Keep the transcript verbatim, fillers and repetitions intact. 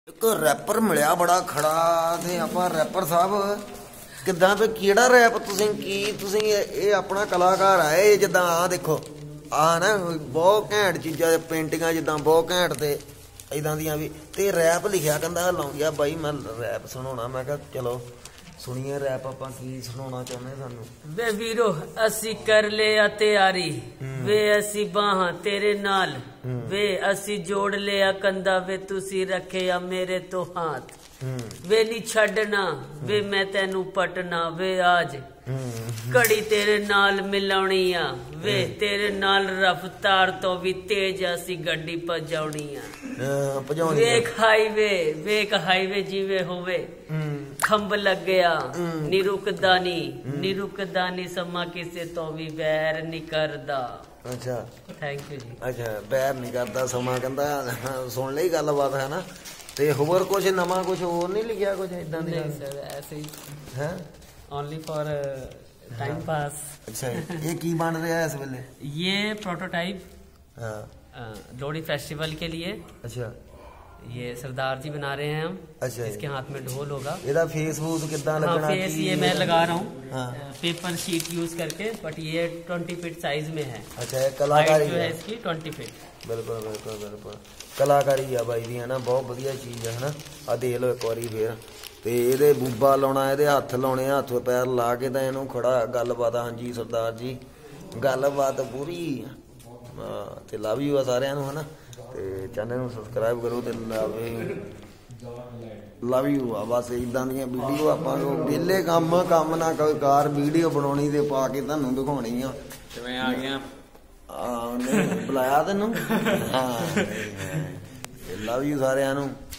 ਇੱਕ ਰੈਪਰ ਮਿਲਿਆ ਬੜਾ ਖੜਾ ਤੇ ਆਪਾਂ ਰੈਪਰ ਸਾਹਿਬ ਕਿੱਦਾਂ ਵੀ ਕਿਹੜਾ ਰੈਪ ਤੁਸੀਂ ਕੀ ਤੁਸੀਂ ਇਹ ਆਪਣਾ ਕਲਾਕਾਰ ਆ ਇਹ ਜਿੱਦਾਂ ਆ ਦੇਖੋ ਆ ਨਾ ਬਹੁਤ ਘੈਂਟ ਚੀਜ਼ਾਂ ਪੇਂਟਿੰਗਾਂ ਜਿੱਦਾਂ ਬਹੁਤ ਘੈਂਟ ਤੇ ਇਦਾਂ ਦੀਆਂ ਵੀ ਤੇ ਰੈਪ ਲਿਖਿਆ ਕਹਿੰਦਾ ਲਾਉਂਦੀ ਆ ਬਾਈ ਮੈਂ ਰੈਪ ਸੁਣਾਉਣਾ ਮੈਂ ਕਿਹਾ ਚਲੋ ਸੁਣੀਏ ਰੈਪ ਆਪਾਂ ਕੀ ਸੁਣਾਉਣਾ ਚਾਹੁੰਦੇ ਸਾਨੂੰ ਵੇ ਵੀਰੋ ਅਸੀਂ ਕਰ ਲਿਆ ਤਿਆਰੀ ਵੇ ਅਸੀਂ ਬਾਹਾਂ ਤੇਰੇ ਨਾਲ ਵੇ ਅਸੀਂ ਜੋੜ ਲਿਆ ਕੰਦਾ ਵੇ ਤੁਸੀਂ ਰੱਖਿਆ ਮੇਰੇ ਤੋਂ ਹੱਥ ਵੇ ਨਹੀਂ ਛੱਡਣਾ ਵੇ ਮੈਂ ਤੈਨੂੰ ਪਟਣਾ ਵੇ ਆਜ ਘੜੀ ਤੇਰੇ ਨਾਲ ਮਿਲਾਉਣੀ ਆ ਵੇ ਤੇਰੇ ਨਾਲ ਰਫਤਾਰ ਤੋਂ ਵੀ ਤੇਜ਼ ਅਸੀਂ ਗੱਡੀ ਭਜਾਉਣੀ ਆ ਵੇਖ ਹਾਈਵੇ ਵੇਖ ਹਾਈਵੇ ਜਿਵੇਂ ਹੋਵੇ ਖੰਭ ਲੱਗਿਆ ਨੀ ਰੁਕਦਾ ਨੀ ਨੀ ਰੁਕਦਾ ਨੀ ਸਮਾਂ ਕਿਸੇ ਤੋਂ ਵੀ ਵੈਰ ਨਹੀਂ ਕਰਦਾ। ਅੱਛਾ ਥੈਂਕ ਯੂ ਜੀ। ਅੱਛਾ ਵੈਰ ਨਹੀਂ ਕਰਦਾ ਸਮਾਂ ਕਹਿੰਦਾ ਸੁਣ ਲਈ ਗੱਲਬਾਤ ਹੈ ਨਾ ਤੇ ਹੋਰ ਕੁਝ ਨਵਾਂ ਕੁਝ ਹੋਰ ਨਹੀਂ ਲਿਖਿਆ ਕੁਝ ਇਦਾਂ ਦੀ ਨਹੀਂ ਸਰ ਐਸੇ ਹੀ ਹੈ ओनली फॉर टाइम पास। अच्छा ये की बन रहा है इस वेले? ये प्रोटोटाइप हाँ लोहड़ी फेस्टिवल के लिए। अच्छा ये सरदार जी बना रहे हैं हम। अच्छा इसके हाथ में ढोल होगा। ਇਹਦਾ ਫੇਸ ਫੂਸ ਕਿੱਦਾਂ हाँ, लगना? फेस ये मैं लगा रहा हूँ हाँ। पेपर शीट यूज करके बट ये ट्वेंटी फीट साइज में है। अच्छा ये कलाकारी जो है है इसकी ट्वेंटी फीट। बिल्कुल बिल्कुल बिल्कुल कलाकारी है बाई दी है ना बहुत वधिया चीज़ है ना आ देख लो एक बारी फिर ਤੇ ਇਹਦੇ ਬੂਬਾ ਲਾਉਣਾ ਇਹਦੇ ਹੱਥ ਲਾਉਣੇ ਹੱਥ ਪੈਰ ਲਾ ਕੇ ਤਾਂ ਇਹਨੂੰ ਖੜਾ ਗੱਲਬਾਤ ਹਾਂਜੀ ਸਰਦਾਰ ਜੀ ਗੱਲਬਾਤ ਪੂਰੀ ਹਾਂ ਤੇ ਲਵ ਯੂ ਆ ਸਾਰਿਆਂ ਨੂੰ ਹਨਾ ਤੇ ਚੈਨਲ ਨੂੰ ਸਬਸਕ੍ਰਾਈਬ ਕਰੋ ਤੇ ਲਵ ਲਵ ਯੂ ਆ ਬਸ ਇਦਾਂ ਦੀਆਂ ਵੀਡੀਓ ਆਪਾਂ ਵਿਹਲੇ ਕੰਮ ਕੰਮ ਨਾ ਕੋਈ ਕਾਰ ਵੀਡੀਓ ਬਣਾਉਣੀ ਤੇ ਪਾ ਕੇ ਤੁਹਾਨੂੰ ਦਿਖਾਉਣੀ ਆ ਤੇ ਮੈਂ ਆ ਗਿਆ ਆ ਉਹਨੇ ਬੁਲਾਇਆ ਤੈਨੂੰ ਹਾਂ ਲਵ ਯੂ ਸਾਰਿਆਂ ਨੂੰ।